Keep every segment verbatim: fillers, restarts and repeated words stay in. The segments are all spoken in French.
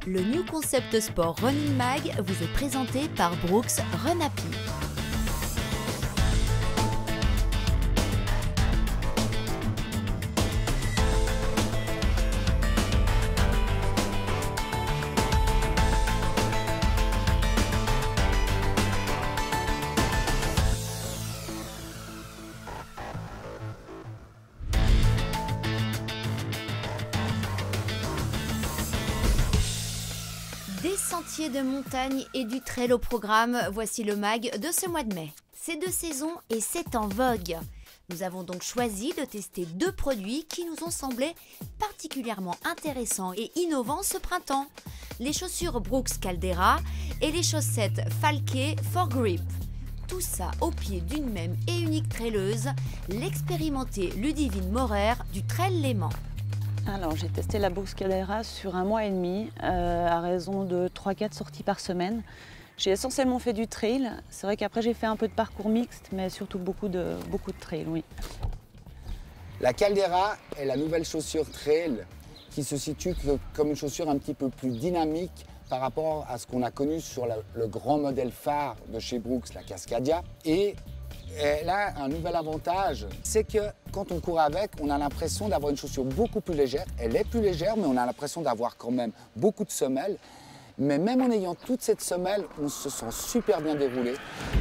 Le New Concept Sport Running Mag vous est présenté par Brooks Run Happy. Des sentiers de montagne et du trail au programme, voici le mag de ce mois de mai. C'est de saison et c'est en vogue. Nous avons donc choisi de tester deux produits qui nous ont semblé particulièrement intéressants et innovants ce printemps. Les chaussures Brooks Caldera et les chaussettes Falke For Grip. Tout ça au pied d'une même et unique traileuse, l'expérimentée Ludivine Maurer du Trail Léman. Alors j'ai testé la Brooks Caldera sur un mois et demi euh, à raison de trois à quatre sorties par semaine. J'ai essentiellement fait du trail. C'est vrai qu'après j'ai fait un peu de parcours mixte, mais surtout beaucoup de, beaucoup de trail, oui. La Caldera est la nouvelle chaussure trail qui se situe comme une chaussure un petit peu plus dynamique par rapport à ce qu'on a connu sur la, le grand modèle phare de chez Brooks, la Cascadia. Et elle a un nouvel avantage, c'est que quand on court avec, on a l'impression d'avoir une chaussure beaucoup plus légère. Elle est plus légère, mais on a l'impression d'avoir quand même beaucoup de semelles. Mais même en ayant toute cette semelle, on se sent super bien déroulé.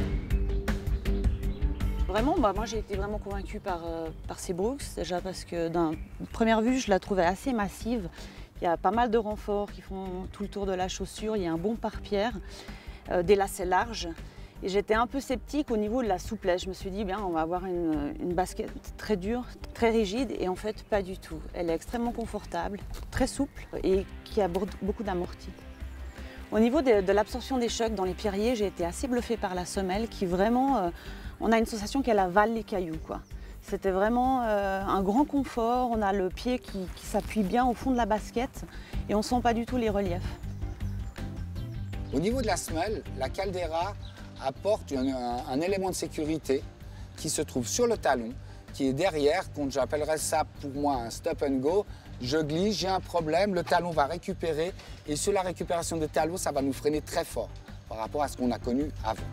Vraiment, bah, moi j'ai été vraiment convaincue par, euh, par ces Brooks, déjà parce que d'une première vue, je la trouvais assez massive. Il y a pas mal de renforts qui font tout le tour de la chaussure, il y a un bon pare-pierre, euh, des lacets larges. Et j'étais un peu sceptique au niveau de la souplesse. Je me suis dit, bien, on va avoir une, une basket très dure, très rigide, et en fait, pas du tout. Elle est extrêmement confortable, très souple et qui a beaucoup d'amorti. Au niveau de, de l'absorption des chocs dans les pierriers, j'ai été assez bluffée par la semelle qui vraiment, euh, on a une sensation qu'elle avale les cailloux, quoi. C'était vraiment euh, un grand confort. On a le pied qui, qui s'appuie bien au fond de la basket et on ne sent pas du tout les reliefs. Au niveau de la semelle, la Caldera apporte un, un, un élément de sécurité qui se trouve sur le talon, qui est derrière, quand j'appellerais ça pour moi un stop and go. Je glisse, j'ai un problème, le talon va récupérer et sur la récupération de talon, ça va nous freiner très fort par rapport à ce qu'on a connu avant.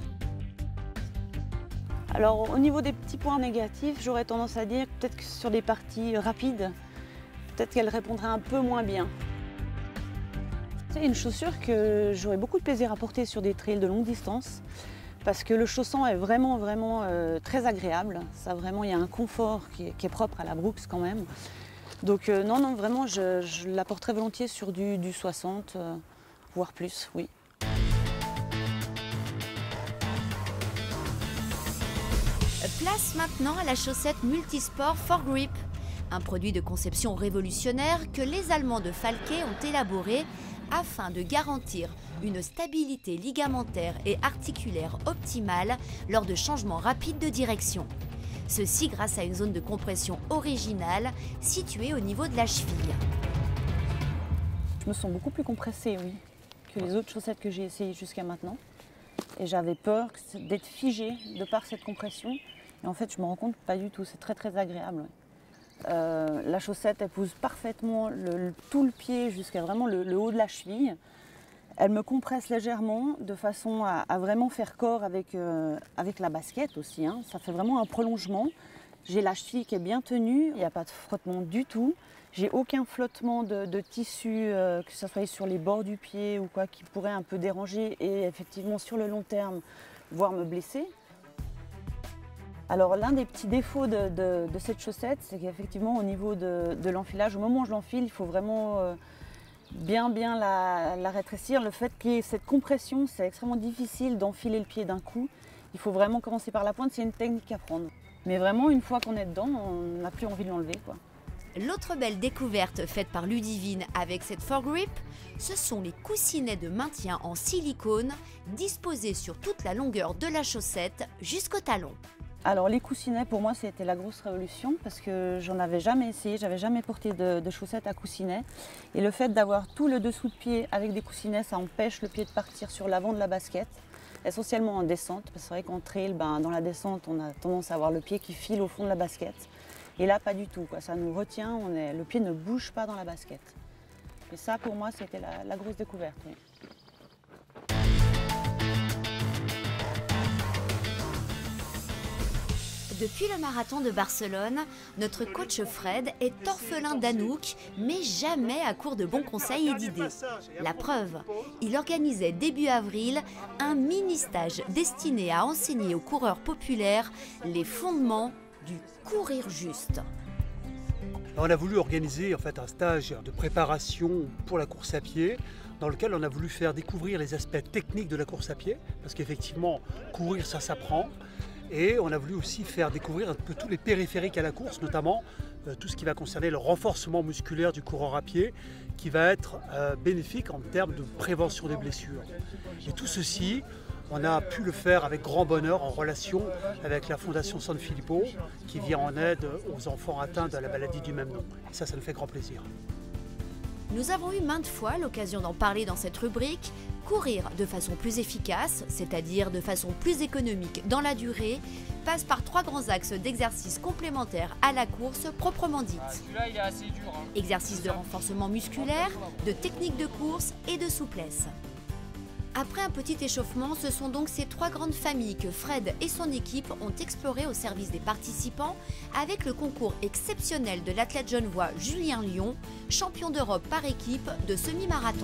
Alors au niveau des petits points négatifs, j'aurais tendance à dire peut-être que sur des parties rapides, peut-être qu'elle répondrait un peu moins bien. C'est une chaussure que j'aurais beaucoup de plaisir à porter sur des trails de longue distance parce que le chausson est vraiment vraiment euh, très agréable. Ça vraiment, il y a un confort qui est, qui est propre à la Brooks quand même. Donc euh, non non vraiment, je, je la porterais volontiers sur du, du soixante, euh, voire plus, oui. Place maintenant à la chaussette multisport For Grip, un produit de conception révolutionnaire que les Allemands de Falke ont élaboré afin de garantir une stabilité ligamentaire et articulaire optimale lors de changements rapides de direction. Ceci grâce à une zone de compression originale située au niveau de la cheville. Je me sens beaucoup plus compressée, oui, que les autres chaussettes que j'ai essayées jusqu'à maintenant. Et j'avais peur d'être figée de par cette compression. Et en fait, je me rends compte pas du tout, c'est très très agréable. Euh, la chaussette, elle pousse parfaitement le, le, tout le pied jusqu'à vraiment le, le haut de la cheville. Elle me compresse légèrement de façon à, à vraiment faire corps avec, euh, avec la basket aussi, hein. Ça fait vraiment un prolongement. J'ai la cheville qui est bien tenue, il n'y a pas de frottement du tout. J'ai aucun flottement de, de tissu, euh, que ce soit sur les bords du pied ou quoi, qui pourrait un peu déranger et effectivement sur le long terme, voire me blesser. Alors l'un des petits défauts de, de, de cette chaussette, c'est qu'effectivement au niveau de, de l'enfilage, au moment où je l'enfile, il faut vraiment euh, bien bien la, la rétrécir. Le fait qu'il y ait cette compression, c'est extrêmement difficile d'enfiler le pied d'un coup. Il faut vraiment commencer par la pointe, c'est une technique à prendre. Mais vraiment, une fois qu'on est dedans, on n'a plus envie de l'enlever, quoi. L'autre belle découverte faite par Ludivine avec cette For Grip, ce sont les coussinets de maintien en silicone disposés sur toute la longueur de la chaussette jusqu'au talon. Alors les coussinets, pour moi, c'était la grosse révolution parce que j'en avais jamais essayé, j'avais jamais porté de, de chaussettes à coussinets. Et le fait d'avoir tout le dessous de pied avec des coussinets, ça empêche le pied de partir sur l'avant de la basket, essentiellement en descente. Parce que c'est vrai qu'en trail, ben, dans la descente, on a tendance à avoir le pied qui file au fond de la basket. Et là, pas du tout, quoi. Ça nous retient, on est, le pied ne bouge pas dans la basket. Mais ça, pour moi, c'était la, la grosse découverte. Oui. Depuis le marathon de Barcelone, notre coach Fred est orphelin d'Anouk, mais jamais à court de bons conseils et d'idées. La preuve, il organisait début avril un mini-stage destiné à enseigner aux coureurs populaires les fondements du courir juste. On a voulu organiser en fait un stage de préparation pour la course à pied, dans lequel on a voulu faire découvrir les aspects techniques de la course à pied, parce qu'effectivement, courir, ça s'apprend. Et on a voulu aussi faire découvrir un peu tous les périphériques à la course, notamment euh, tout ce qui va concerner le renforcement musculaire du coureur à pied, qui va être euh, bénéfique en termes de prévention des blessures. Et tout ceci, on a pu le faire avec grand bonheur en relation avec la Fondation San Filippo, qui vient en aide aux enfants atteints de la maladie du même nom. Et ça, ça nous fait grand plaisir. Nous avons eu maintes fois l'occasion d'en parler dans cette rubrique. Courir de façon plus efficace, c'est-à-dire de façon plus économique dans la durée, passe par trois grands axes d'exercices complémentaires à la course proprement dite. Ah, celui-là, il est assez dur. Hein. Exercices de renforcement musculaire, de technique de course et de souplesse. Après un petit échauffement, ce sont donc ces trois grandes familles que Fred et son équipe ont explorées au service des participants avec le concours exceptionnel de l'athlète genevois Julien Lyon, champion d'Europe par équipe de semi-marathon.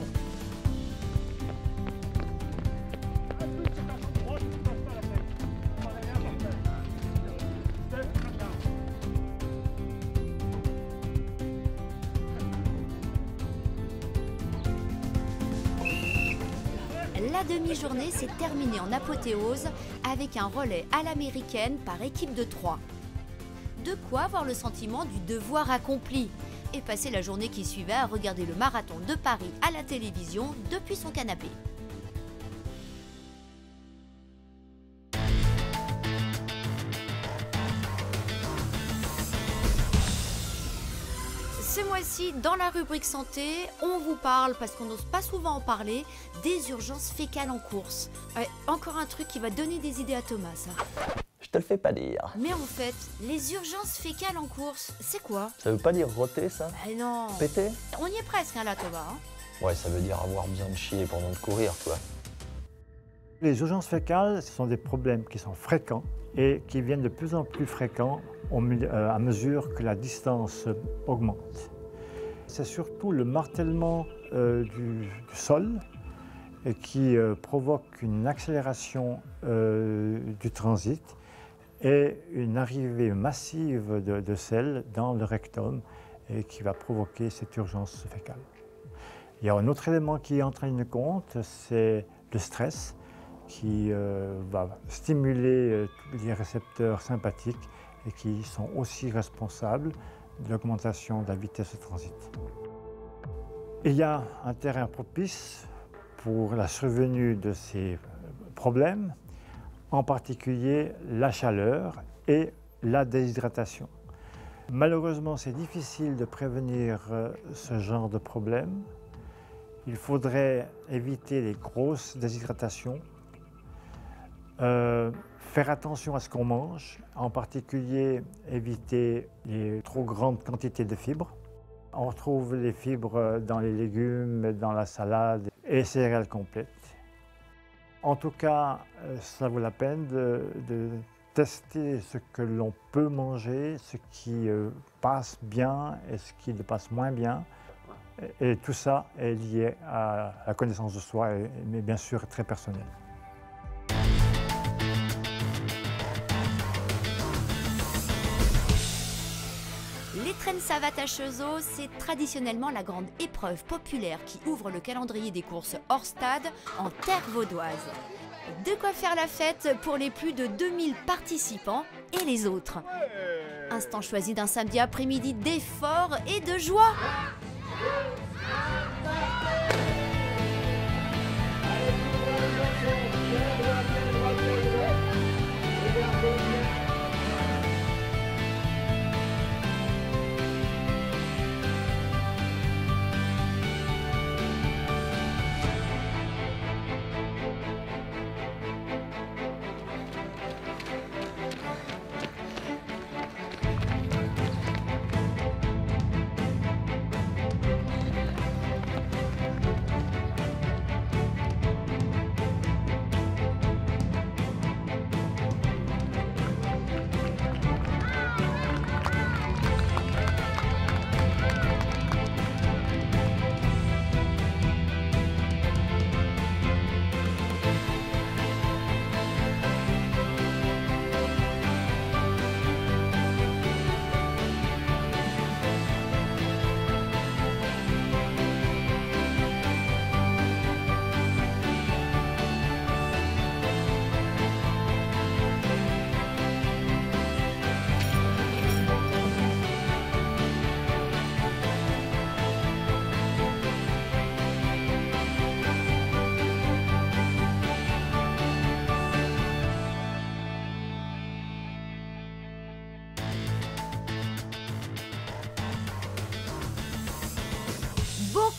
La demi-journée s'est terminée en apothéose avec un relais à l'américaine par équipe de trois. De quoi avoir le sentiment du devoir accompli et passer la journée qui suivait à regarder le marathon de Paris à la télévision depuis son canapé. Ce mois-ci, dans la rubrique santé, on vous parle, parce qu'on n'ose pas souvent en parler, des urgences fécales en course. Ouais, encore un truc qui va donner des idées à Thomas, ça. Je te le fais pas dire. Mais en fait, les urgences fécales en course, c'est quoi? Ça veut pas dire roter, ça? Bah non. Péter? On y est presque, hein, là, Thomas. Hein. Ouais, ça veut dire avoir besoin de chier pendant de courir, quoi. Les urgences fécales, ce sont des problèmes qui sont fréquents et qui viennent de plus en plus fréquents à mesure que la distance augmente. C'est surtout le martèlement euh, du, du sol qui euh, provoque une accélération euh, du transit et une arrivée massive de, de sel dans le rectum et qui va provoquer cette urgence fécale. Il y a un autre élément qui entre en ligne de compte, c'est le stress qui euh, va stimuler euh, tous les récepteurs sympathiques et qui sont aussi responsables de l'augmentation de la vitesse de transit. Il y a un terrain propice pour la survenue de ces problèmes, en particulier la chaleur et la déshydratation. Malheureusement, c'est difficile de prévenir ce genre de problème. Il faudrait éviter les grosses déshydratations, euh, faire attention à ce qu'on mange, en particulier éviter les trop grandes quantités de fibres. On retrouve les fibres dans les légumes, dans la salade et céréales complètes. En tout cas, ça vaut la peine de, de tester ce que l'on peut manger, ce qui passe bien et ce qui ne passe moins bien. Et tout ça est lié à la connaissance de soi, mais bien sûr très personnel. Les Traînes Savates à Cheseaux, c'est traditionnellement la grande épreuve populaire qui ouvre le calendrier des courses hors stade en terre vaudoise. De quoi faire la fête pour les plus de deux mille participants et les autres. Instant choisi d'un samedi après-midi d'effort et de joie.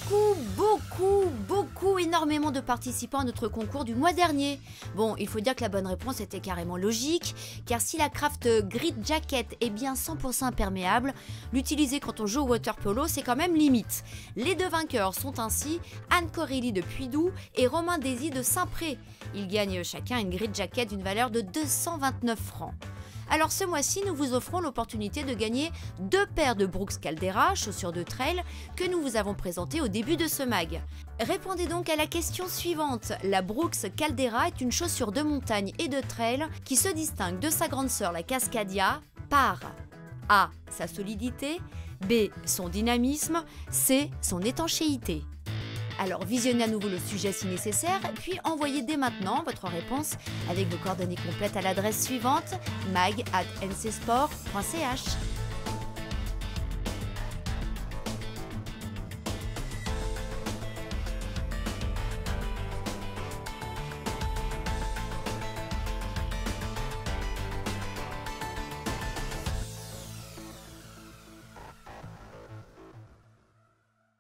beaucoup, beaucoup, beaucoup, énormément de participants à notre concours du mois dernier. Bon, il faut dire que la bonne réponse était carrément logique, car si la Craft Grid Jacket est bien cent pour cent imperméable, l'utiliser quand on joue au water polo, c'est quand même limite. Les deux vainqueurs sont ainsi Anne Corelli de Puydou et Romain Désy de Saint-Pré. Ils gagnent chacun une Grid Jacket d'une valeur de deux cent vingt-neuf francs. Alors ce mois-ci, nous vous offrons l'opportunité de gagner deux paires de Brooks Caldera, chaussures de trail, que nous vous avons présentées au début de ce mag. Répondez donc à la question suivante. La Brooks Caldera est une chaussure de montagne et de trail qui se distingue de sa grande sœur la Cascadia par A. sa solidité, B. son dynamisme, C. son étanchéité. Alors visionnez à nouveau le sujet si nécessaire, puis envoyez dès maintenant votre réponse avec vos coordonnées complètes à l'adresse suivante mag arobase n c sport point c h.